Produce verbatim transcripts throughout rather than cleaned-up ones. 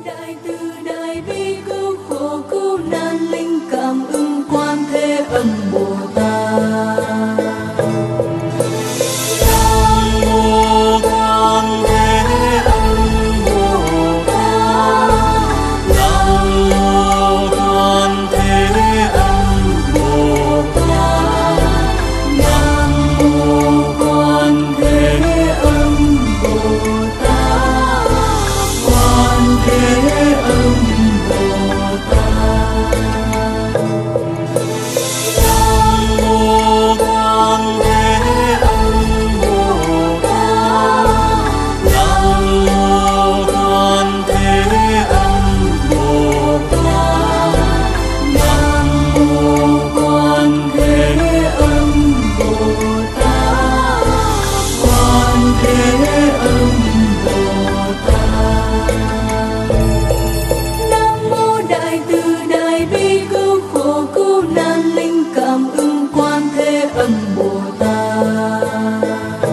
Đại từ đại bi cứu khổ cứu nạn linh cảm ứng quan thế âm Bồ Tát. Nam mô Quan Thế Âm Bồ Tát. Nam mô Quan Thế Âm Bồ Tát. Nam mô Quan Thế Âm Bồ Tát. Quan Thế Âm Bồ Tát. Nam mô Quan Thế Âm Bồ Tát. Nam mô Quan Thế Âm Bồ Tát. Nam mô Quan Thế Âm Bồ Tát. Quan Thế Âm Bồ Tát. Nam mô Đại từ đại bi cứu khổ cứu nạn linh cảm ứng quan thế âm Bồ Tát.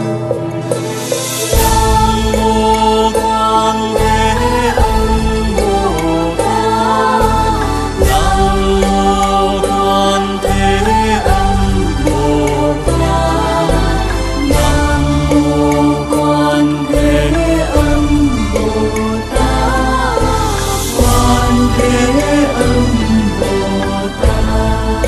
Nam mô Quan Thế Âm Bồ Tát. Nam mô Quan Thế Âm Bồ Tát. Nam mô Quan Thế Âm Bồ Tát. Quan Thế Âm Bồ Tát.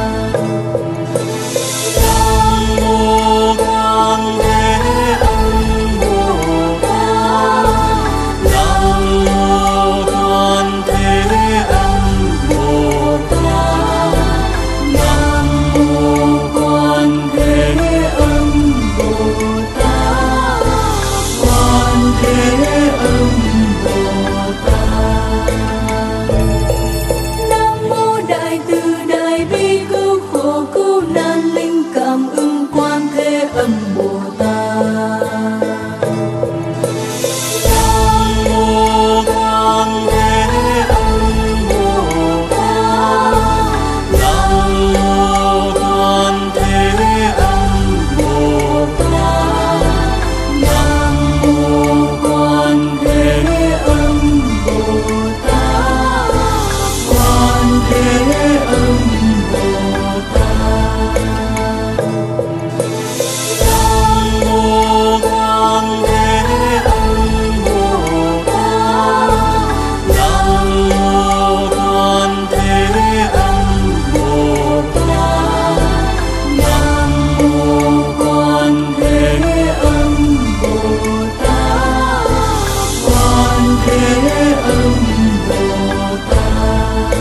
Nam mô Quan Thế Âm Bồ Tát. Nam mô Quan Thế Âm Bồ Tát. Nam mô Quan Thế Âm Bồ Tát. Quan Thế Âm Bồ Tát. Nam mô Đại từ đại bi cứu khổ cứu nạn linh cảm ứng quan thế âm Bồ Tát. Nam mô Quan Thế Âm Bồ Tát. Nam mô Quan Thế Âm Bồ Tát. Nam mô Quan Thế Âm Bồ Tát. Quan Thế Âm Bồ Tát. Nam mô Quan Thế Âm Bồ Tát. Nam mô Quan Thế Âm Bồ Tát. Nam mô Quan Thế Âm Bồ Tát. Quan Thế Âm Bồ Tát.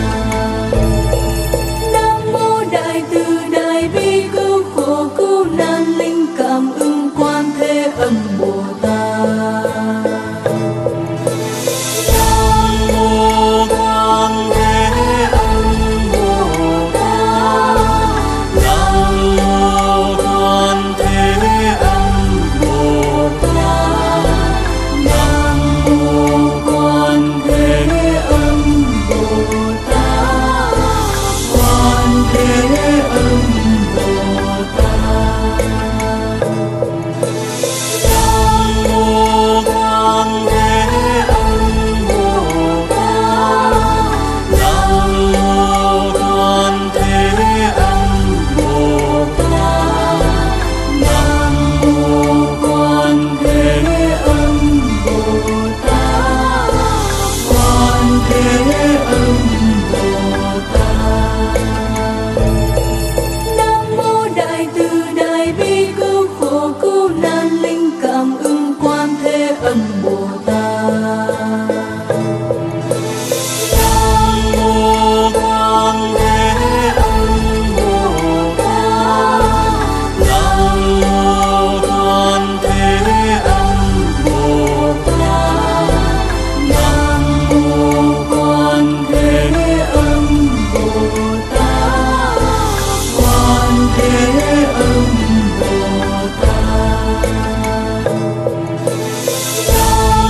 Nam mô Đại từ đại bi cứu khổ cứu nạn linh cảm ứng quan thế âm Bồ Tát. Nam mô Quan Thế Âm Bồ Tát. Nam mô Quan Thế Âm Bồ Tát. Nam mô Quan Thế Âm Bồ Tát. Quan Thế Âm Bồ Tát. Nam mô Quan Thế Âm Bồ Tát. Nam mô Quan Thế Âm Bồ Tát. Nam mô Quan Thế Âm Bồ Tát. Quan Thế Âm Bồ Tát. Nam mô Đại từ đại bi cứu khổ cứu nạn linh cảm ứng quan thế âm Bồ Tát. Nam mô Quan Thế Âm Bồ Tát. Nam mô Quan Thế Âm Bồ Tát. Nam mô Quan Thế Âm Bồ Tát. Quan Thế Âm Bồ Tát. Nam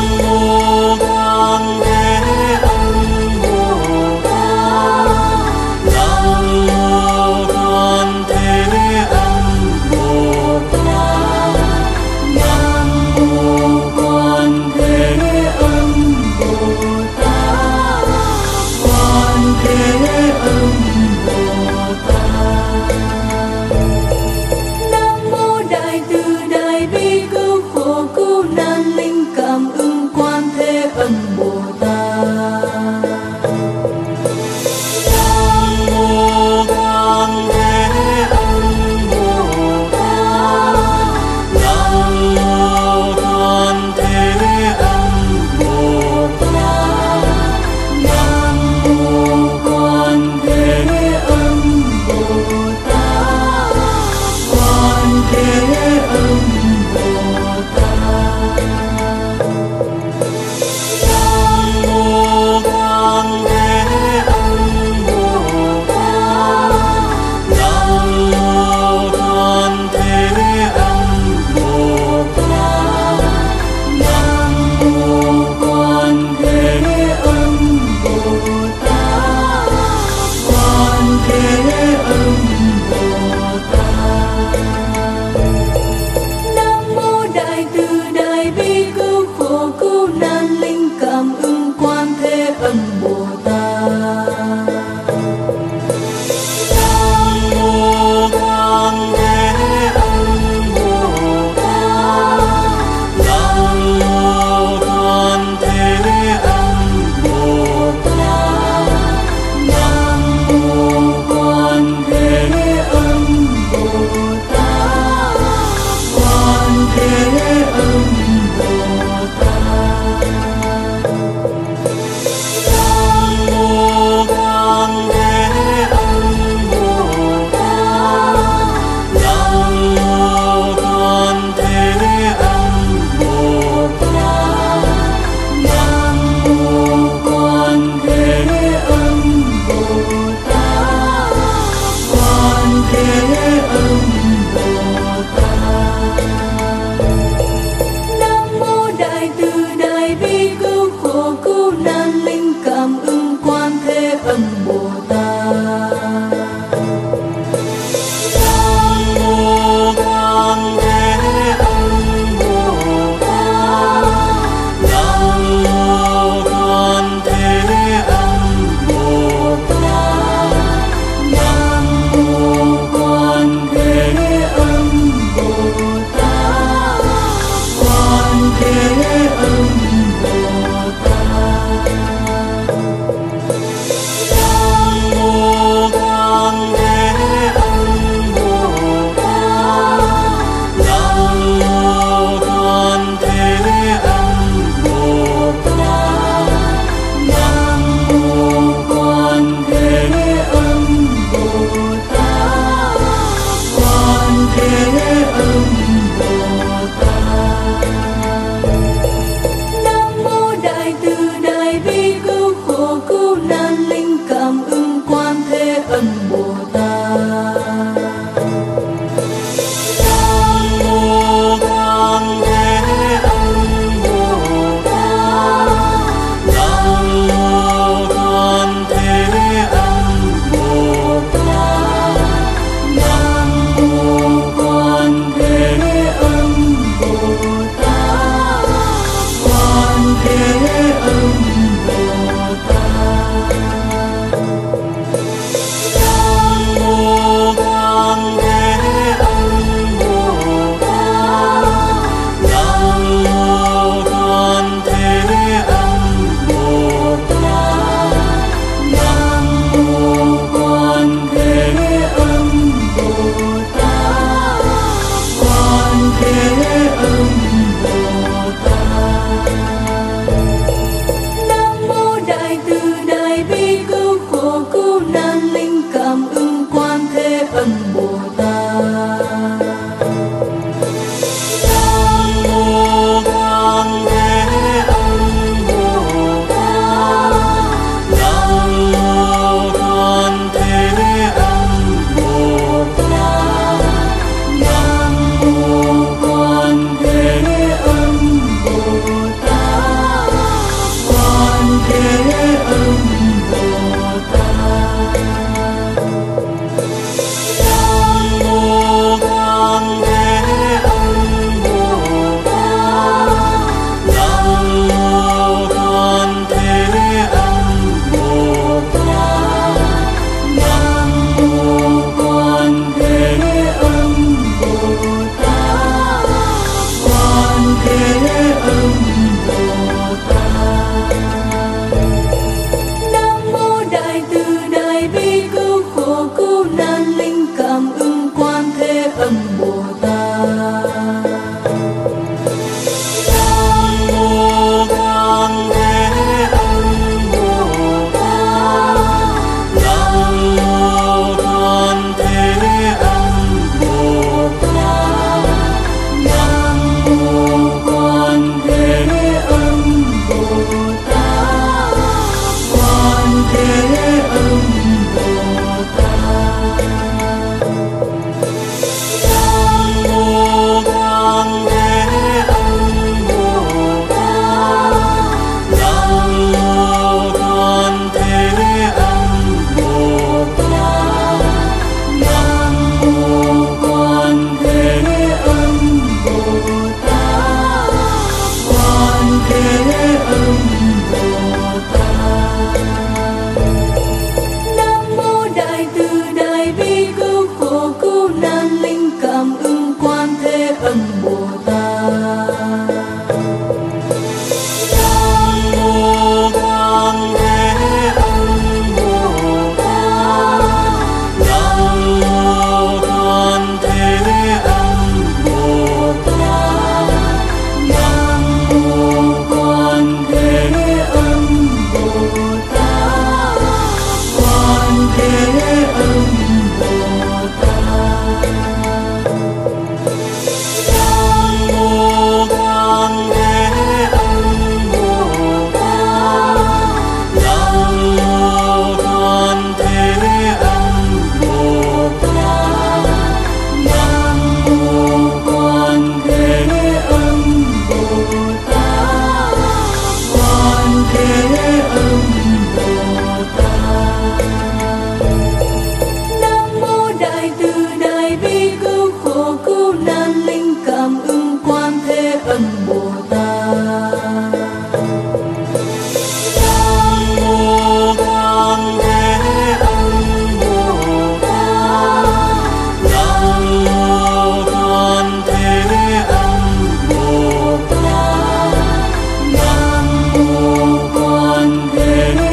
Nam mô Quan Thế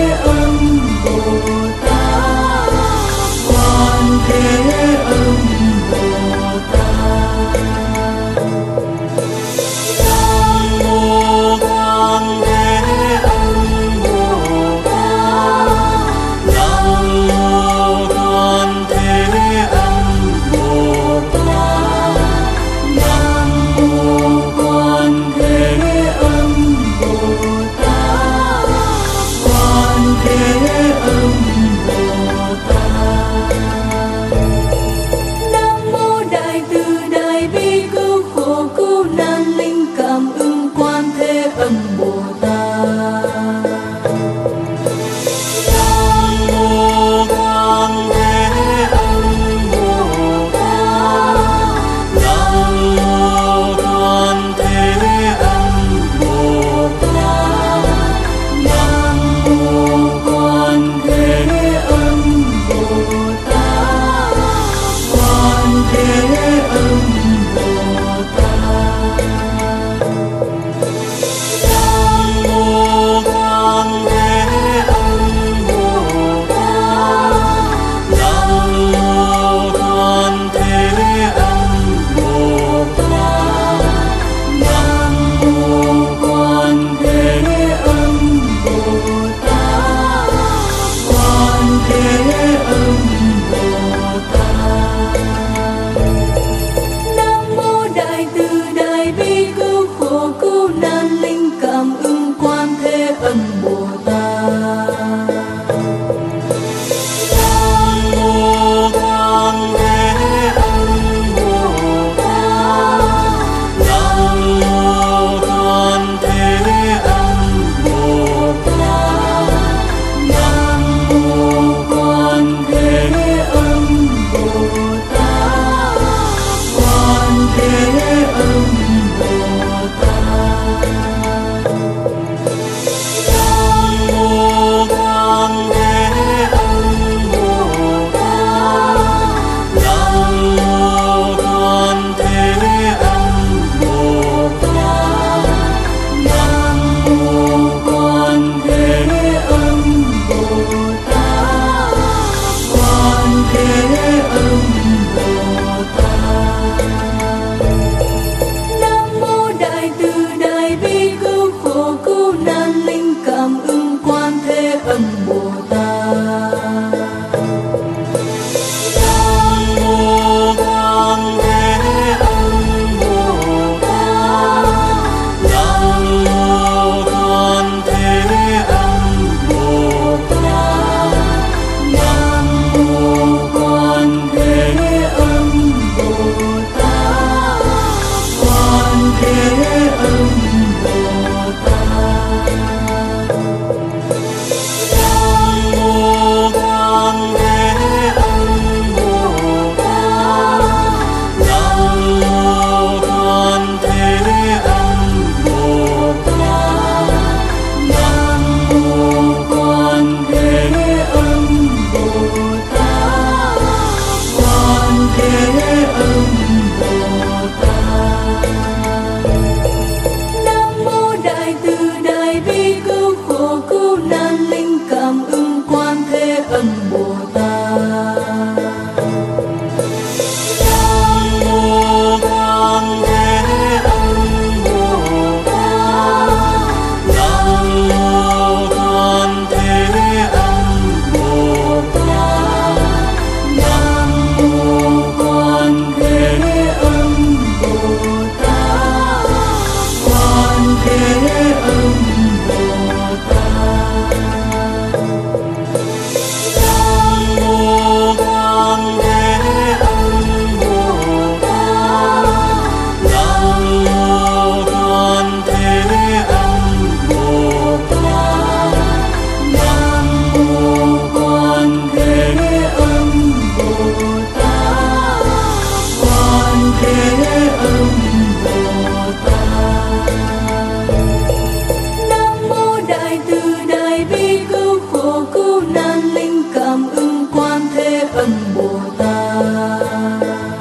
đại bi cứu khổ cứu nạn linh cảm ứng quan thế âm Bồ Tát. Nam mô Quan Thế Âm Bồ Tát. Nam mô Quan Thế Âm Bồ Tát. Nam mô Quan Thế Âm Bồ Tát. Quan Thế Âm Bồ Tát. Nam mô Quan Thế Âm Bồ Tát. Nam mô Quan Thế Âm Bồ Tát. Nam mô Quan Thế Âm Bồ Tát. Quan Thế Âm Bồ Tát. Nam mô Đại Từ Đại Bi cứu khổ cứu nạn linh cảm ứng quan thế âm Bồ Tát.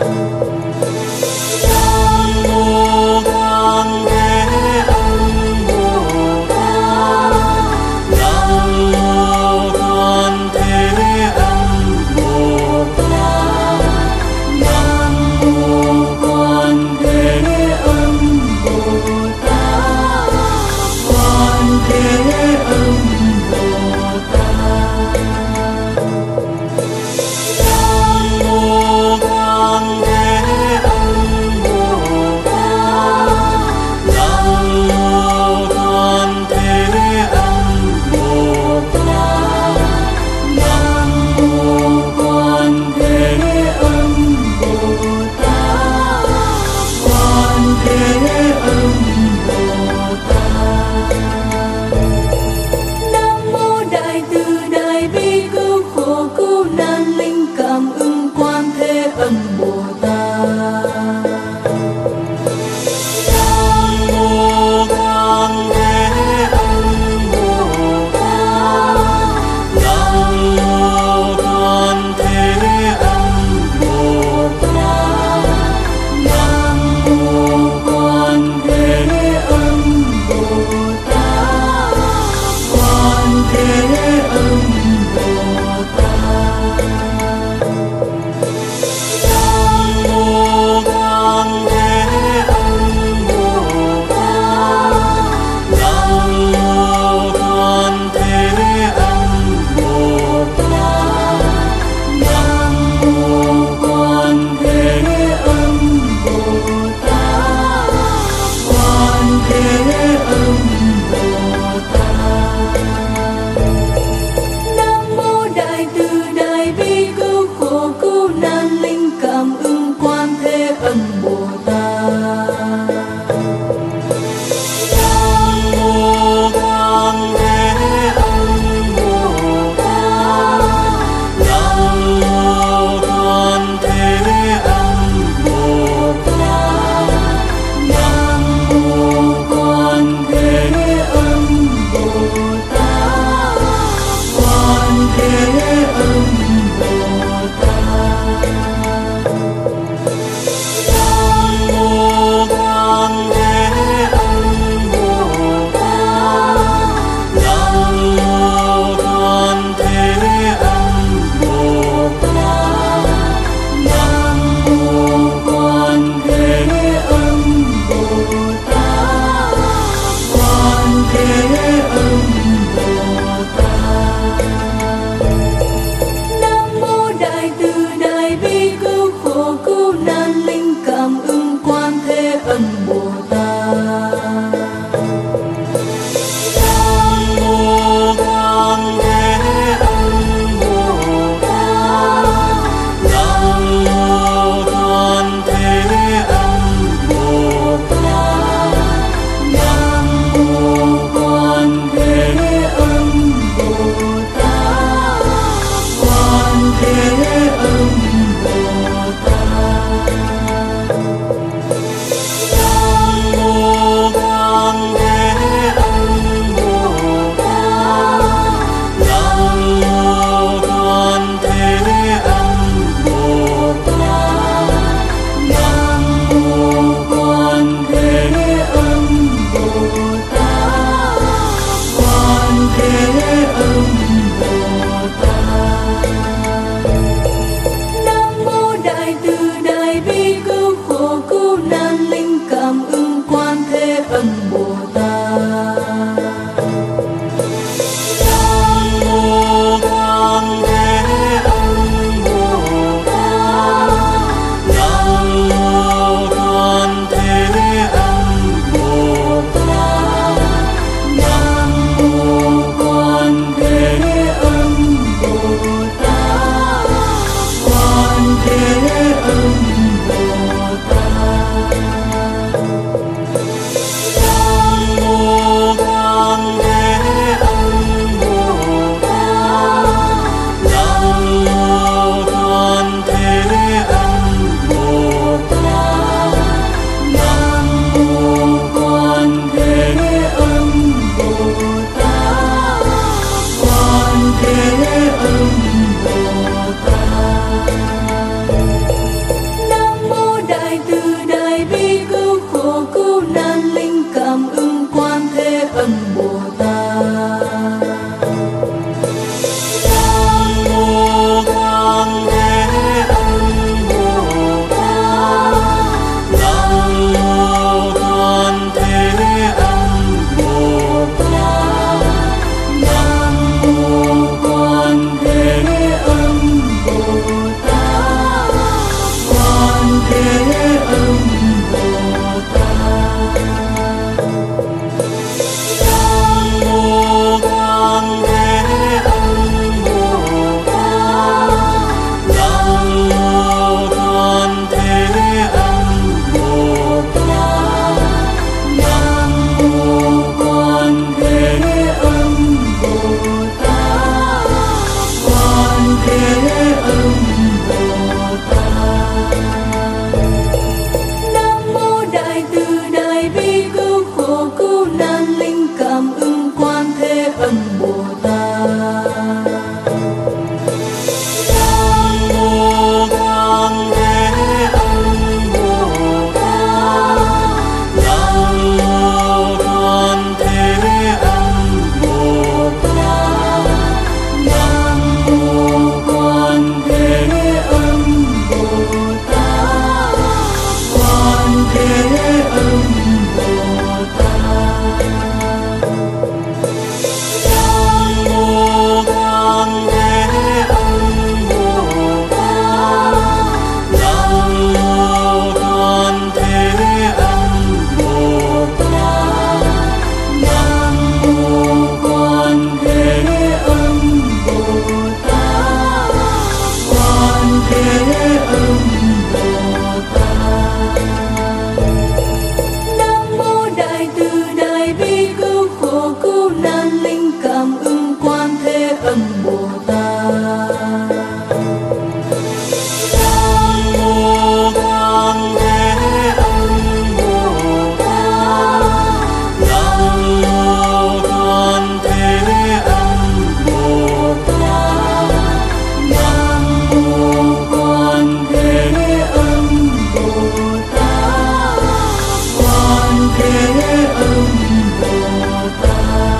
Nam mô Quan Thế Âm Bồ Tát. Nam mô Quan Thế Âm Bồ Tát. Nam mô Quan Thế Âm Bồ Tát. Quan Thế Âm Bồ Tát. Nam mô Quan Thế Âm Bồ Tát. Nam mô Quan Thế Âm Bồ Tát. Nam mô Quan Thế Âm Bồ Tát. Quan Thế Âm Bồ Tát. Nam mô Đại Từ Đại Bi cứu khổ cứu nạn linh cảm ứng quan thế âm Bồ Tát. Nam mô Quan Thế Âm Bồ Tát. Nam mô Quan Thế Âm Bồ Tát. Nam mô Quan Thế Âm Bồ Tát. Quan Thế Âm Bồ Tát. Nam mô Quan Thế Âm Bồ Tát. Nam mô Quan Thế Âm Bồ Tát. Nam mô Quan Thế Âm Bồ Tát. Quan Thế Âm Bồ Tát.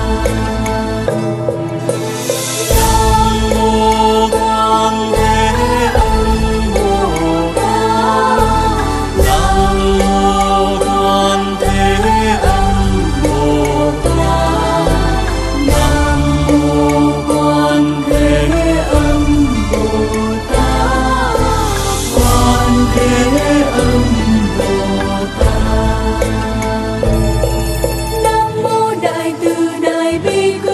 Nam mô Đại Từ Đại Bi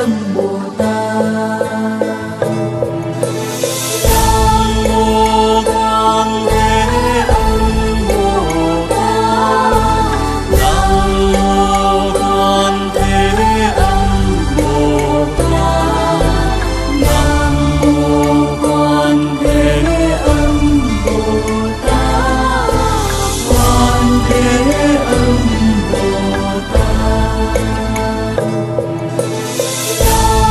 Âm Bồ Tát. Nam mô Quan Thế Âm Bồ Tát. Nam mô Quan Thế Âm Bồ Tát. Nam mô Quan Thế Âm Bồ Tát. Quan Thế Âm Bồ Tát. Nam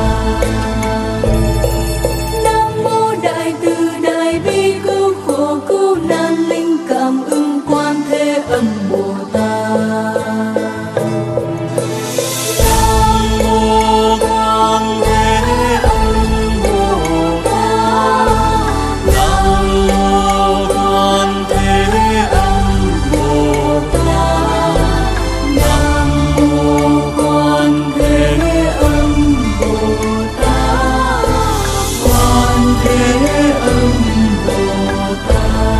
Nam mô Đại Từ Đại Bi cứu khổ cứu nạn linh cảm ứng Quan Thế Âm Bồ Tát. Nam mô Quan Thế Âm Bồ Tát. Nam mô Quan Thế Âm Bồ Tát. Nam mô Quan Thế Âm Bồ Tát. Quan Thế Âm Bồ Tát.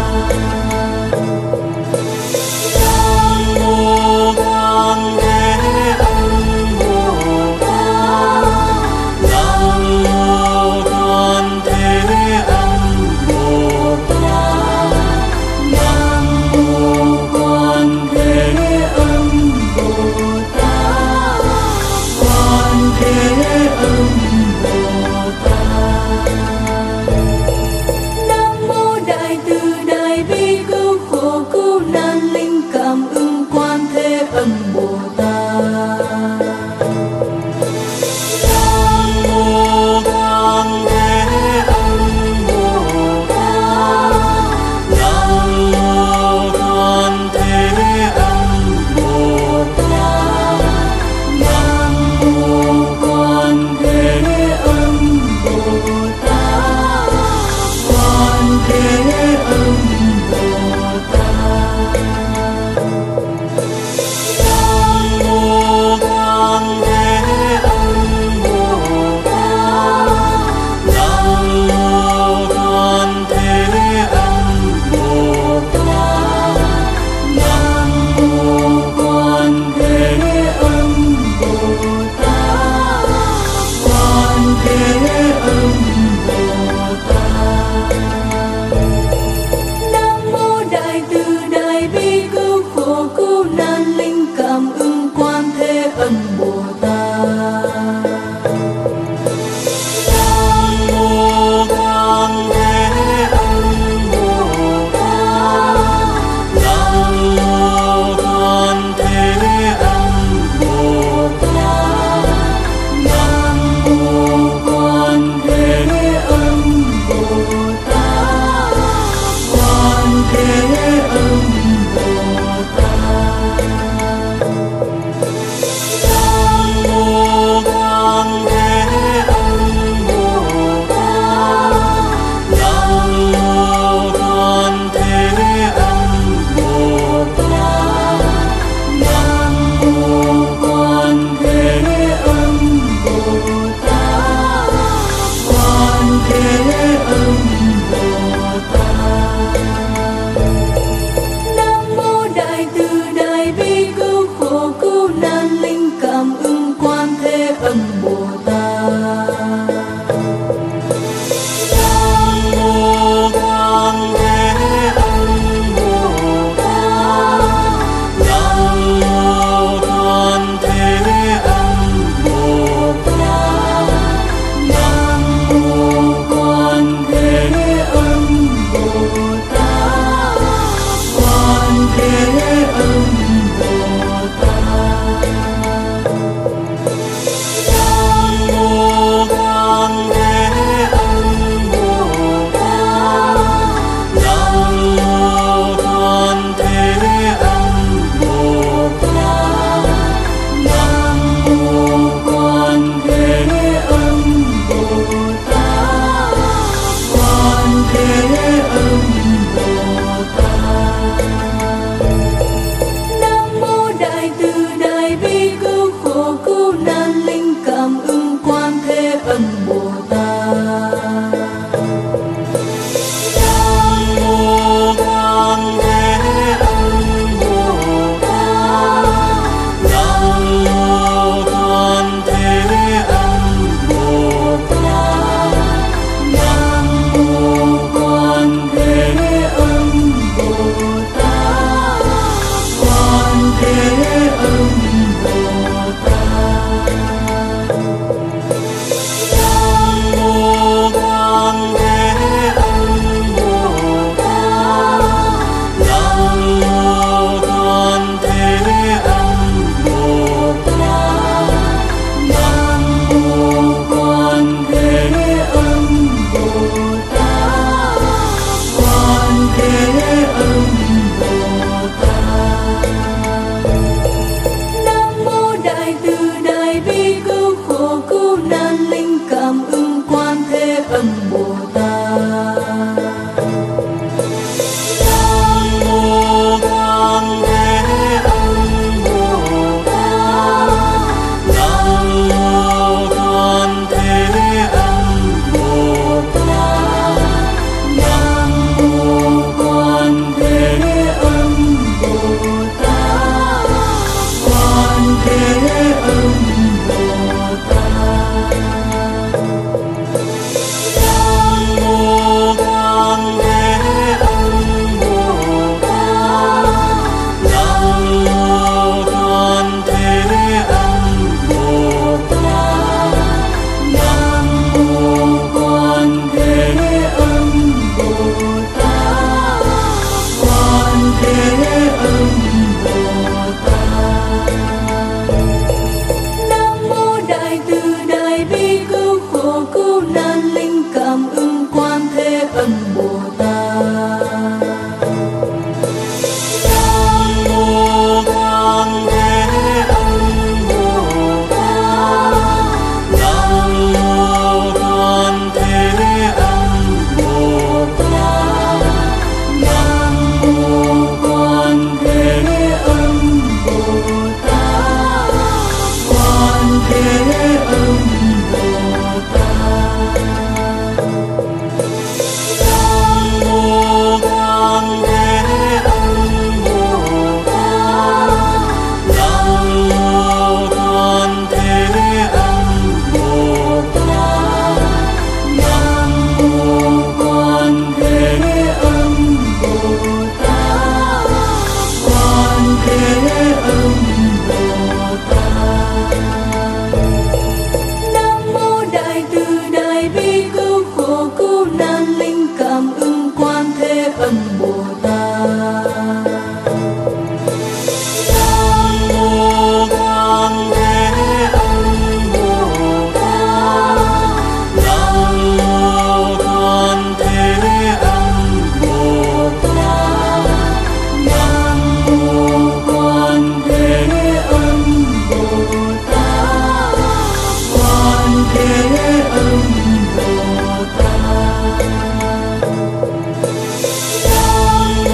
Nam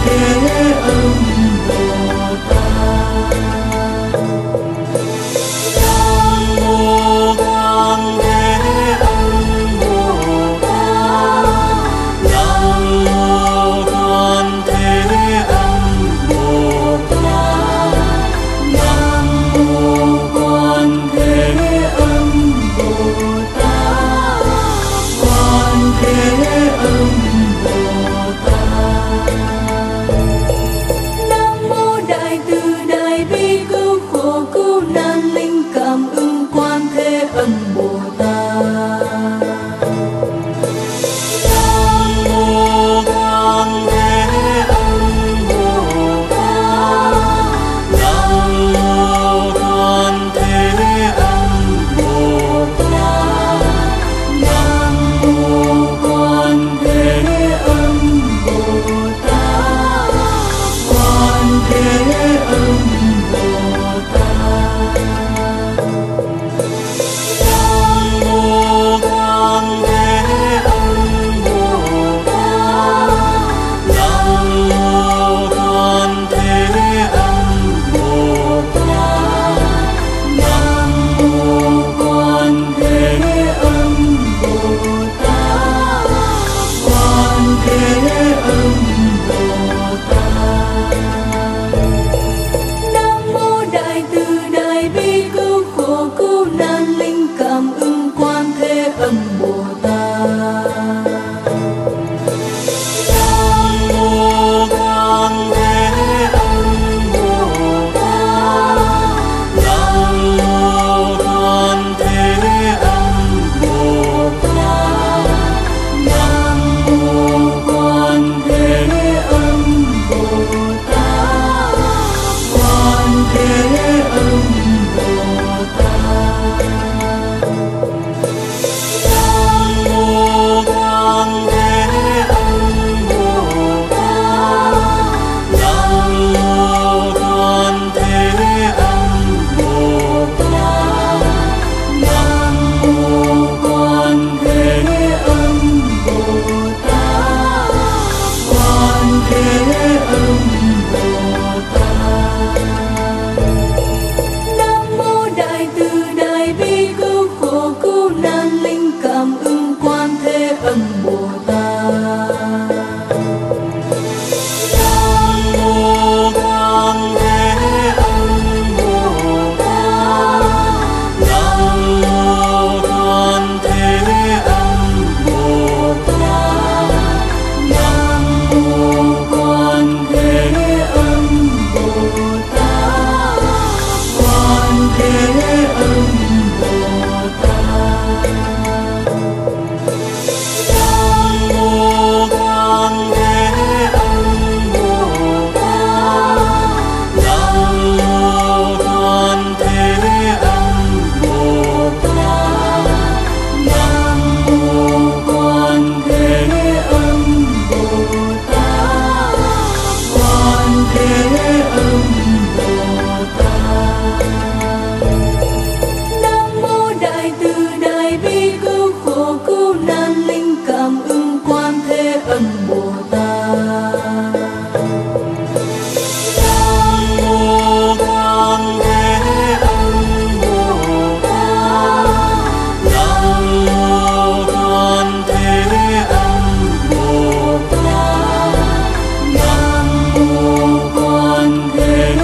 Thế Âm Bồ Tát. Nam mô Quan Thế Âm Bồ Tát. Nam mô Quan Thế Âm Bồ Tát. Nam mô Quan Thế Âm Bồ Tát. Quan Thế Âm Bồ Tát. Nam mô Đại Từ Đại Bi Cứu Khổ Cứu Nạn Linh Cảm Ứng Quan Thế Âm Bồ Tát. Nam mô Quan Thế Âm Bồ Tát. Nam mô Quan Thế Âm Bồ Tát. Nam mô Quan Thế Âm Bồ Tát. Quan Thế Âm Bồ Tát. Nam mô Quan Thế Âm Bồ Tát. Nam mô Quan Thế Âm Bồ Tát. Nam mô Quan Thế Âm Bồ Tát. Quan Thế Âm Bồ Tát. Nam mô Đại Từ Đại Bi Cứu Khổ Cứu Nạn Linh Cảm Ứng Quan Thế Âm Bồ Tát. Nam mô Quan Thế Âm Bồ Tát. Nam mô Quan Thế Âm Bồ Tát. Nam mô Quan Thế Âm Bồ Tát. Quan Thế Âm Bồ Tát. Nam mô Quan Thế Âm Bồ Tát. Nam mô Quan Thế Âm Bồ Tát. Nam mô Quan Thế Âm Bồ Tát. Quan Thế Âm Bồ Tát. Nam mô Đại Từ Đại Bi Cứu Khổ Cứu Nạn Linh Cảm Ứng Quan Thế Âm Bồ Tát. Nam mô Quan Thế Âm Bồ Tát. Nam mô Quan Thế Âm Bồ Tát. Nam mô Quan Thế Âm Bồ Tát. Quan Thế Âm Bồ Tát. Nam mô Quan Thế Âm Bồ Tát. Nam mô Quan Thế Âm Bồ Tát. Nam mô Quan Thế Âm Bồ Tát. Quan Thế Âm Bồ Tát. Nam mô Đại Từ Đại Bi Cứu Khổ Cứu Nạn Linh Cảm Ứng Quan Thế Âm Bồ Tát. Nam mô Quan Thế Âm Bồ Tát. Nam mô Quan Thế Âm Bồ Tát. Nam mô Quan Thế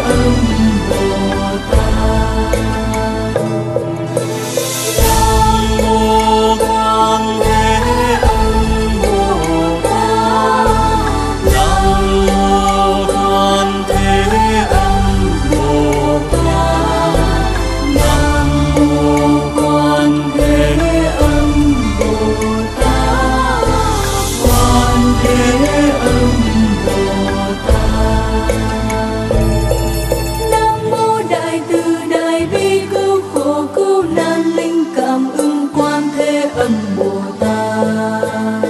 âm Bồ Tát. Nam mô Quan Thế Âm Bồ Tát. Nam mô Quan Thế Âm Bồ Tát. Nam mô Quan Thế Âm Bồ Tát. Quan Thế Âm Bồ Tát. Nam mô Đại Từ Đại Bi cứu khổ cứu nạn linh cảm ứng Quan Thế Âm Bồ Tát.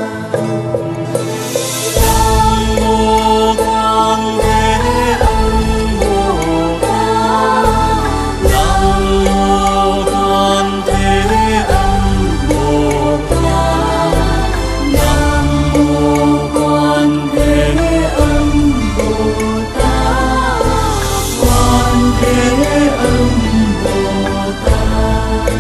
Nam mô Quan Thế Âm Bồ Tát. Nam mô Quan Thế Âm Bồ Tát. Nam mô Quan Thế Âm Bồ Tát. Quan Thế Âm Bồ Tát.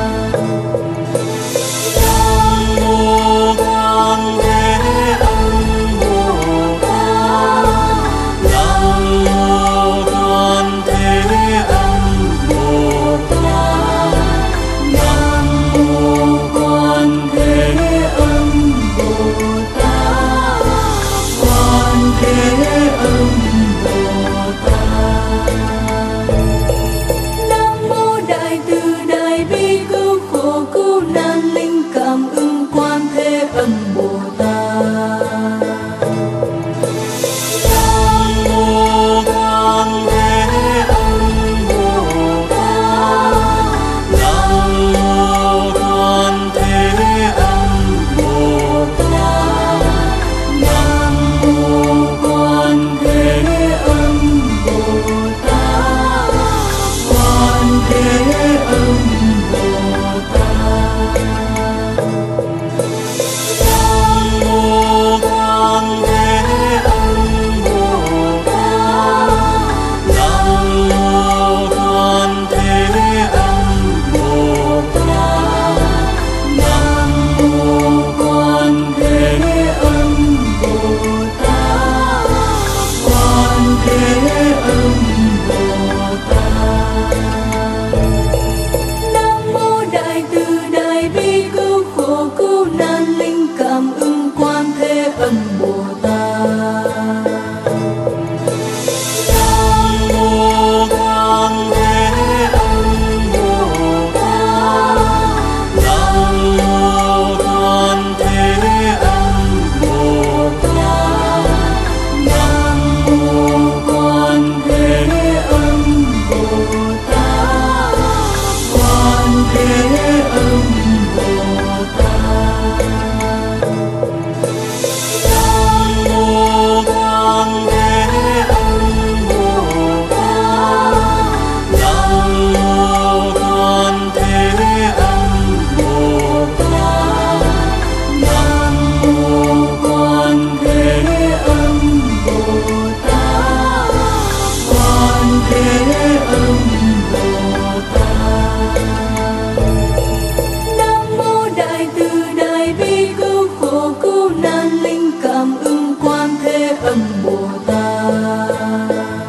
Nam mô Quan Thế Âm Bồ Tát. Nam mô Quan Thế Âm Bồ Tát. Nam mô Quan Thế Âm Bồ Tát. Quan Thế Âm Bồ Tát. Nam mô Đại Từ Đại Bi cứu khổ cứu nạn linh cảm ứng Quan Thế Âm Bồ Tát. Nam mô Quan Thế Âm Bồ Tát. Nam mô Quan Thế Âm Bồ Tát. Nam mô Quan Thế Âm Bồ Tát. Quan Thế Âm Bồ Tát. Nam mô Quan Thế Âm Bồ Tát. Nam mô Quan Thế Âm Bồ Tát. Nam mô Quan Thế Âm Bồ Tát. Quan Thế Âm Bồ Tát. Nam mô Đại Từ Đại Bi cứu khổ cứu nạn linh cảm ứng Quan Thế Âm Bồ Tát. Nam mô Quan Thế Âm Bồ Tát. Nam mô Quan Thế Âm Bồ Tát. Nam mô Quan Thế Âm Bồ Tát. Quan Thế Âm Bồ Tát. Nam mô Quan Thế Âm Bồ Tát. Nam mô Quan Thế Âm Bồ Tát. Nam mô Quan Thế Âm Bồ Tát. Quan Thế Âm Bồ Tát. Nam mô Đại Từ Đại Bi cứu khổ cứu nạn linh cảm ứng Quan Thế Âm Bồ Tát.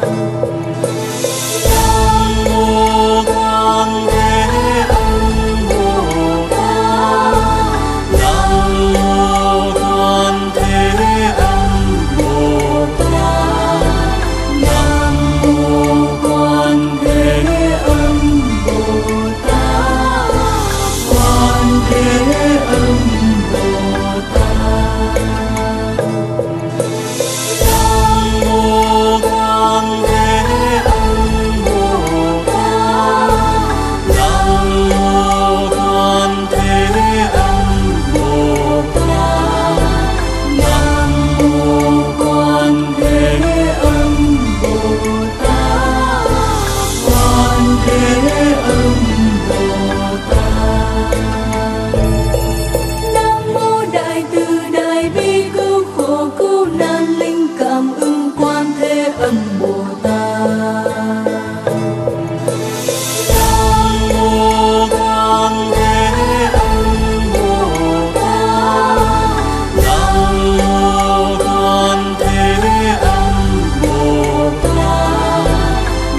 Nam mô Quan Thế Âm Bồ Tát. Nam mô Quan Thế Âm Bồ Tát. Nam mô Quan Thế Âm Bồ Tát. Quan Thế Âm Bồ Tát. Nam mô Quan Thế Âm Bồ Tát. Nam mô Quan Thế Âm Bồ Tát. Nam mô Quan Thế Âm Bồ Tát. Quan Thế Âm Bồ Tát. Nam mô Đại Từ Đại Bi cứu khổ cứu nạn linh cảm ứng Quan Thế Âm Bồ Tát. Nam mô Quan Thế Âm Bồ Tát. Nam mô Quan Thế Âm Bồ Tát.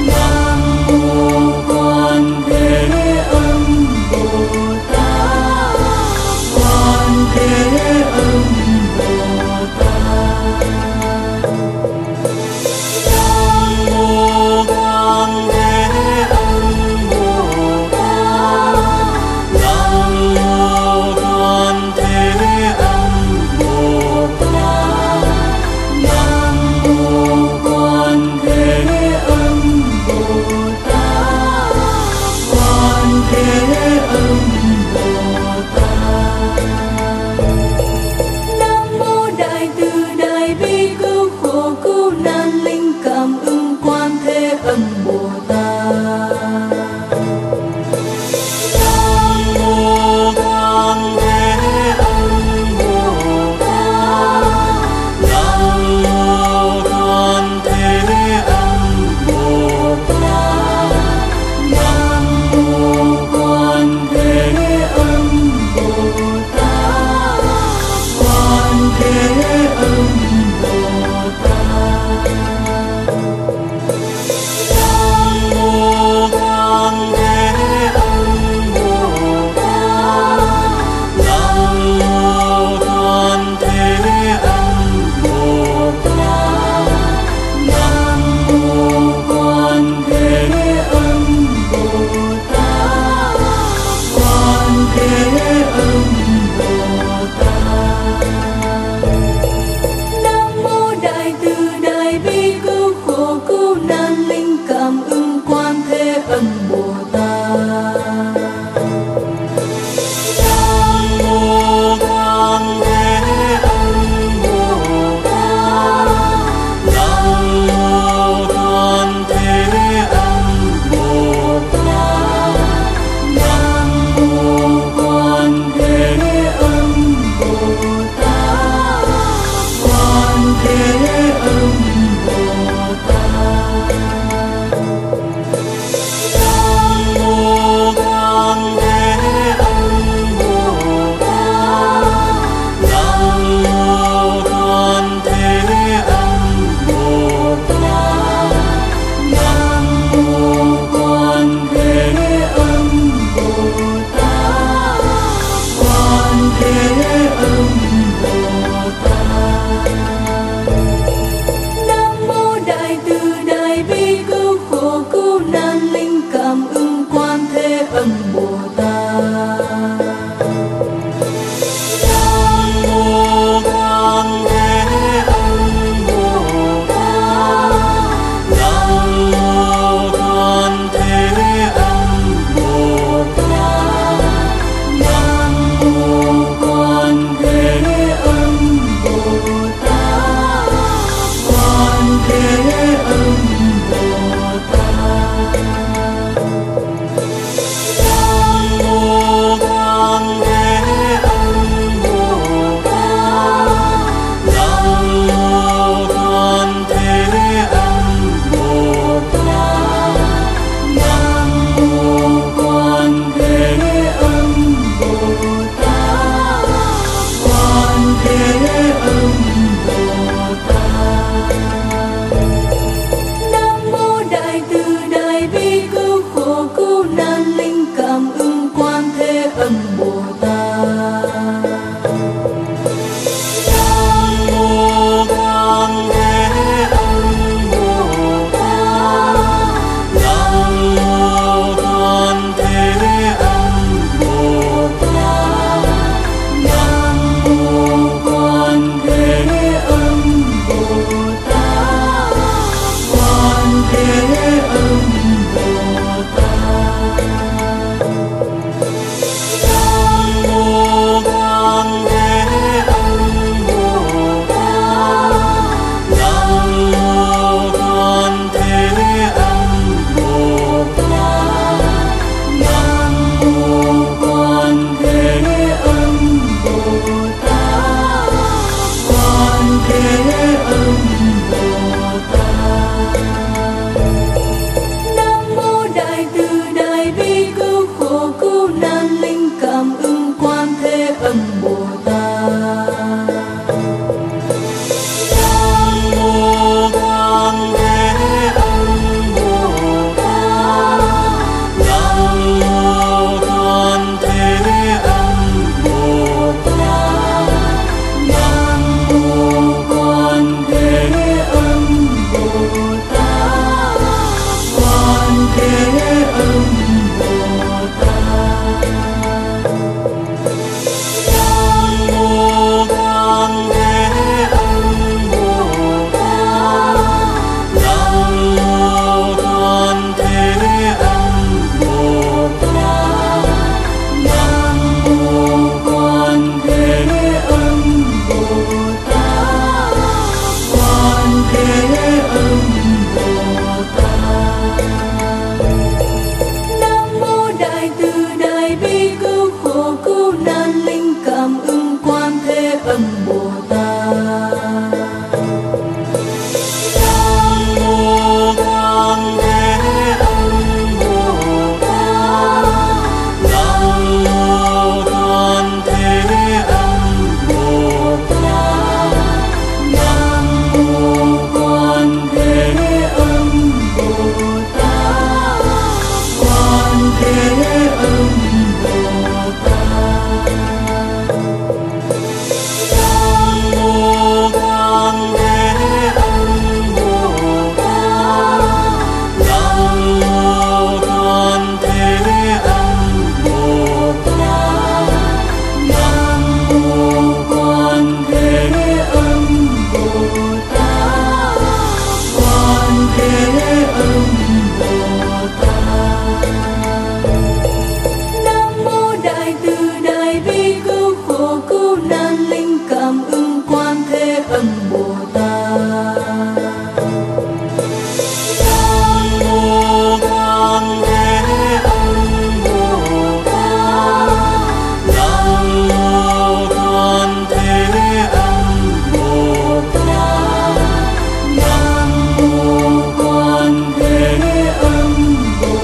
Nam mô Quan Thế Âm Bồ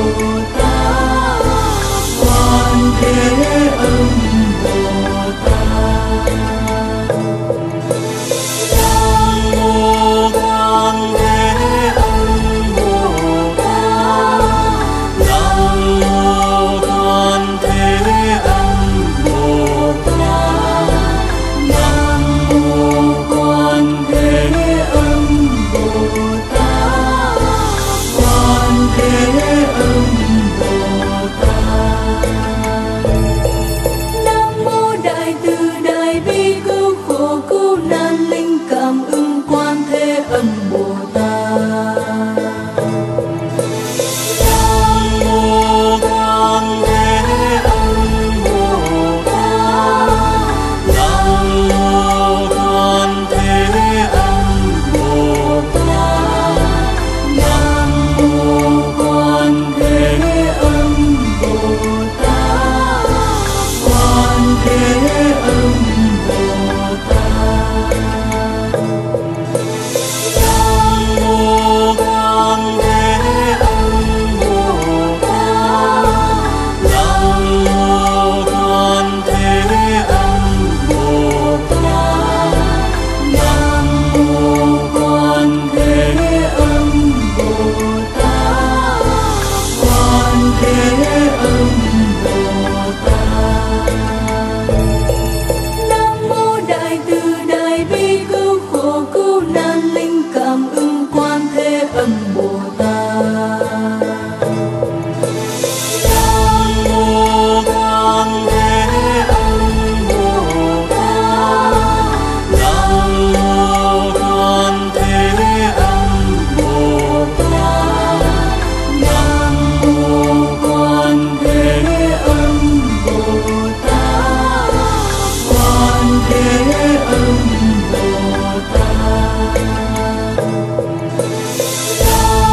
Âm Bồ Tát. Nam mô Quan Thế Âm Bồ Tát. Nam mô Quan Thế Âm Bồ Tát. Nam mô Quan Thế Âm Bồ Tát. Quan Thế Âm Bồ Tát.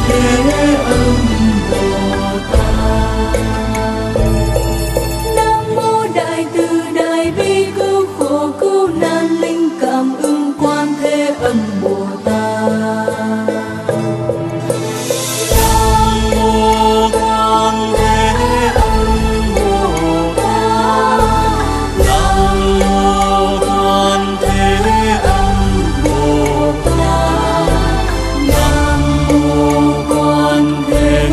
Thế Âm Bồ Tát. Nam mô Đại Từ Đại Bi cứu khổ cứu nạn linh cảm ứng Quan Thế Âm Bồ Tát. Nam mô Quan Thế Âm Bồ Tát. Nam mô Quan Thế Âm Bồ Tát. Nam mô Quan Thế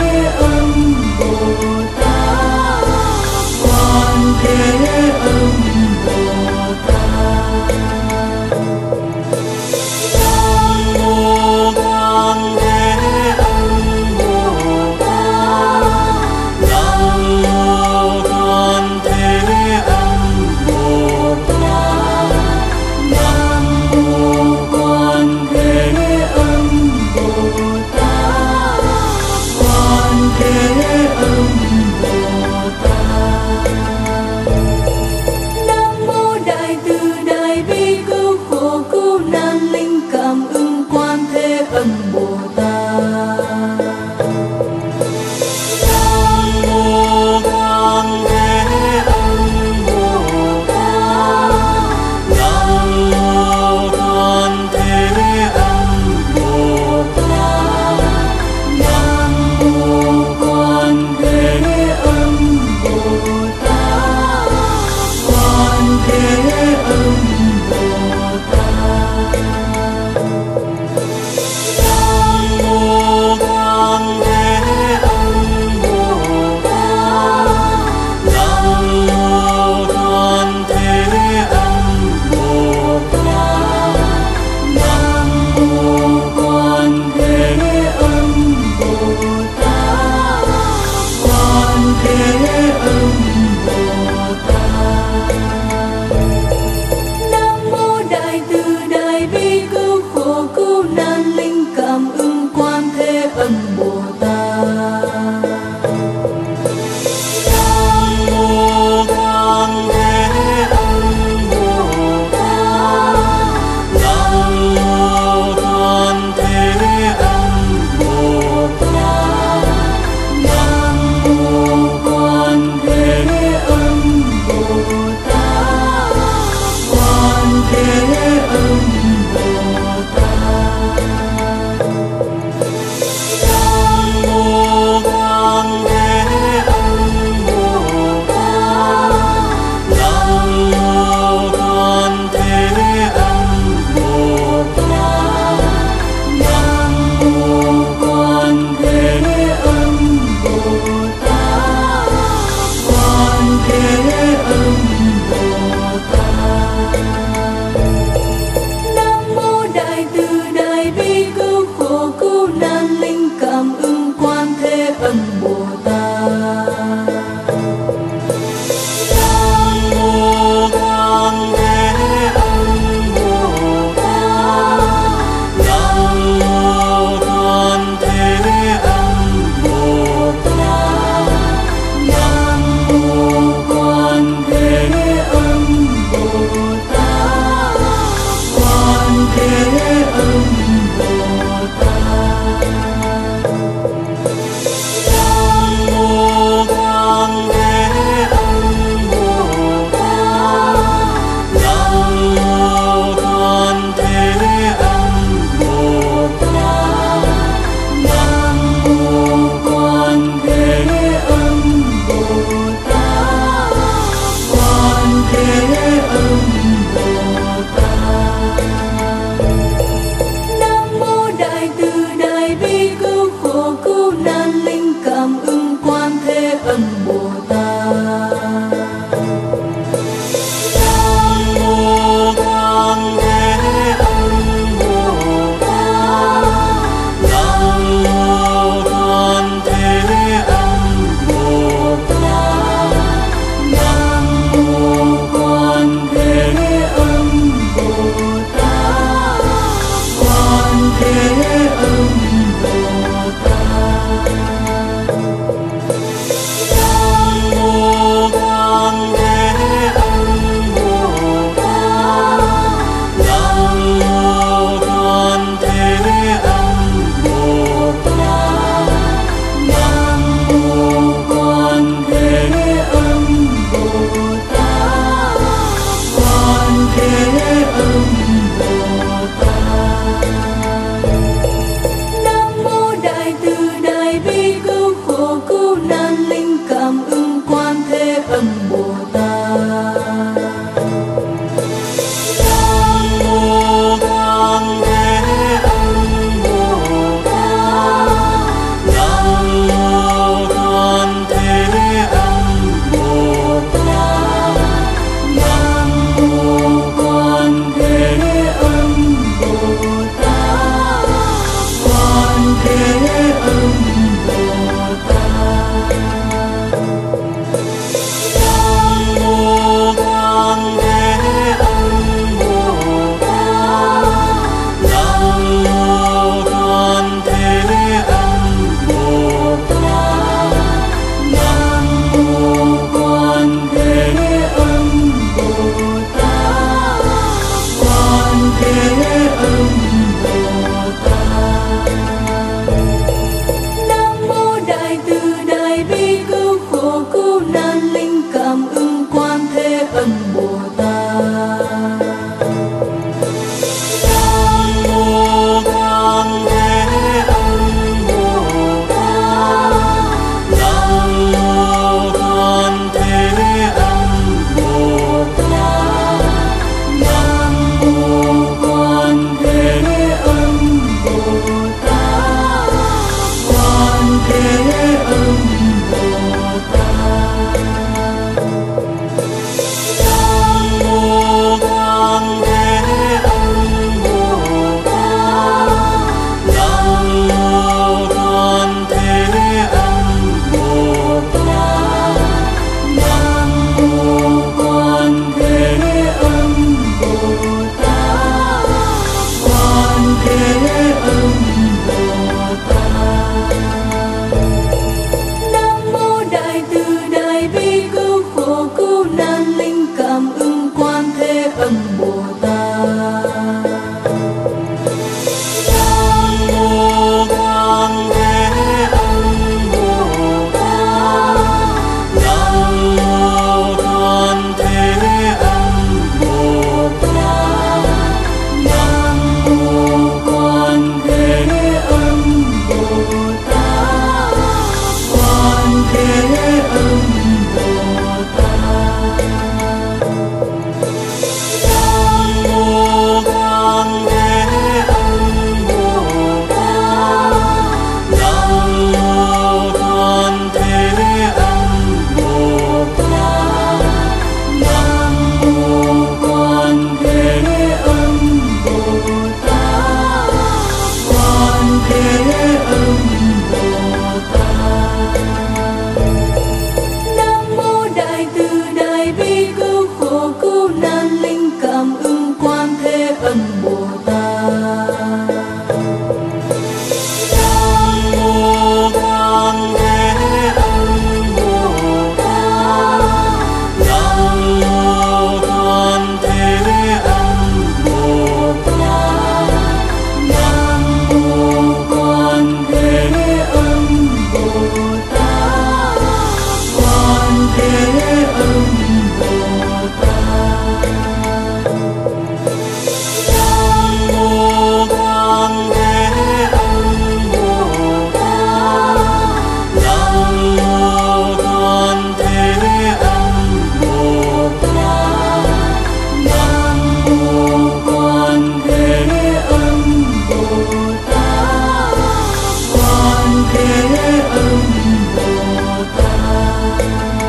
Thế Âm Bồ Tát.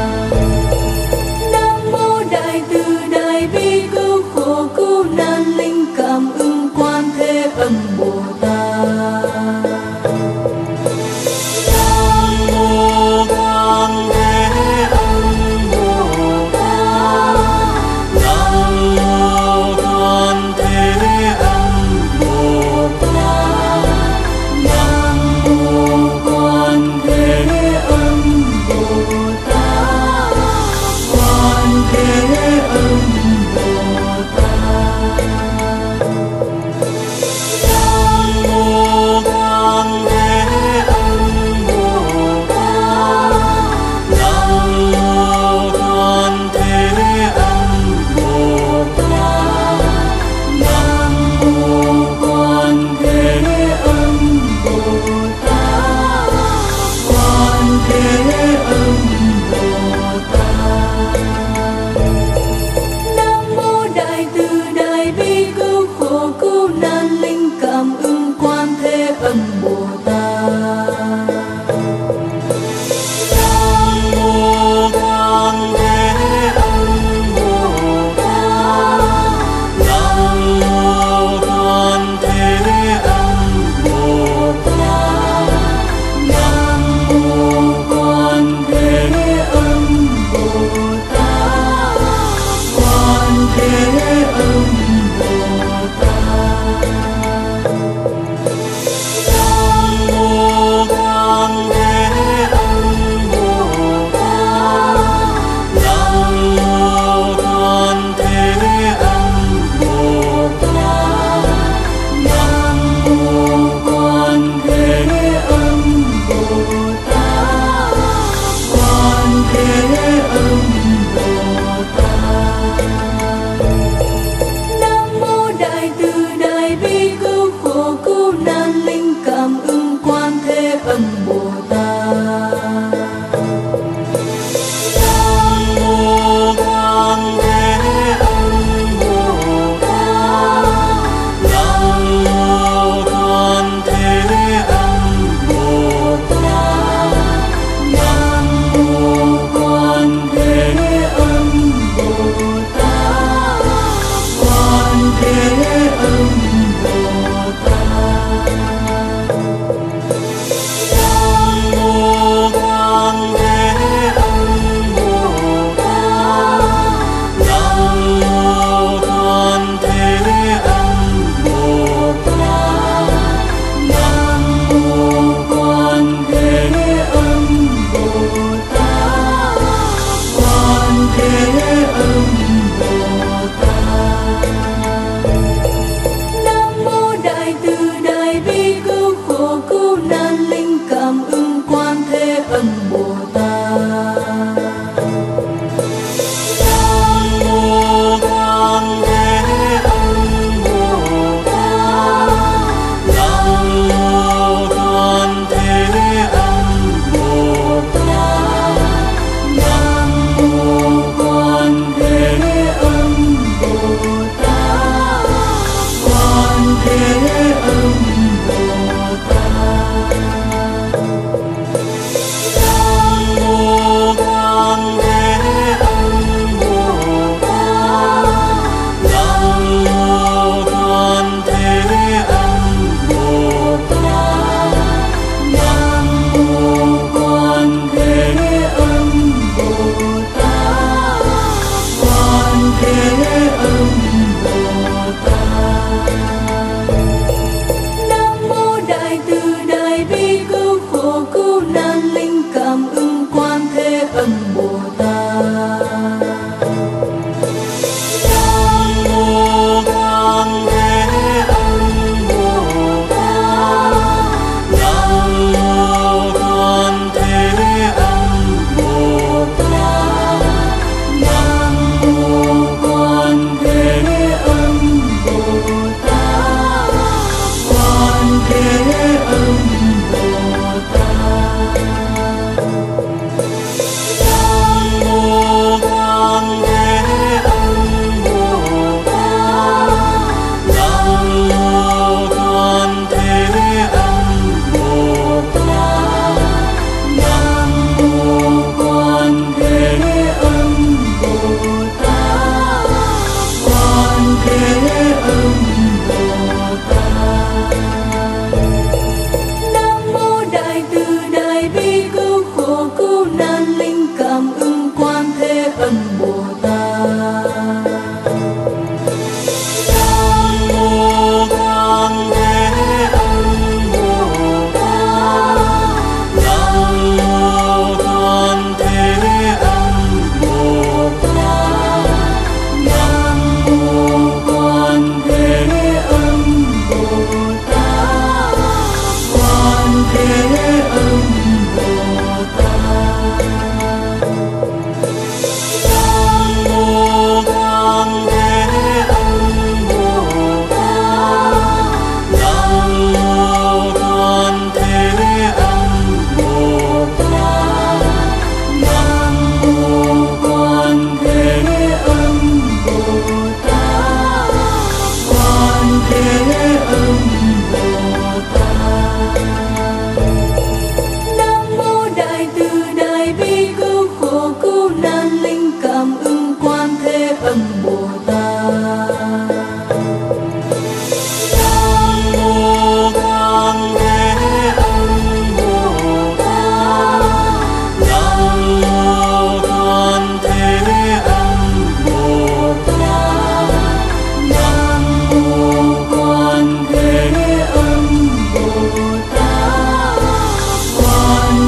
Nam mô Đại Từ Đại Bi cứu khổ cứu nạn linh cảm ứng Quan Thế Âm Bồ Tát. Nam mô Quan Thế Âm Bồ Tát. Nam mô Quan Thế Âm Bồ Tát. Nam mô Quan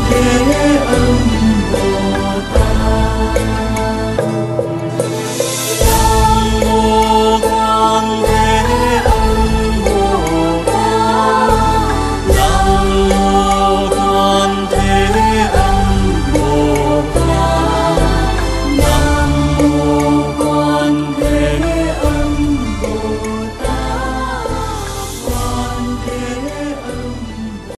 thế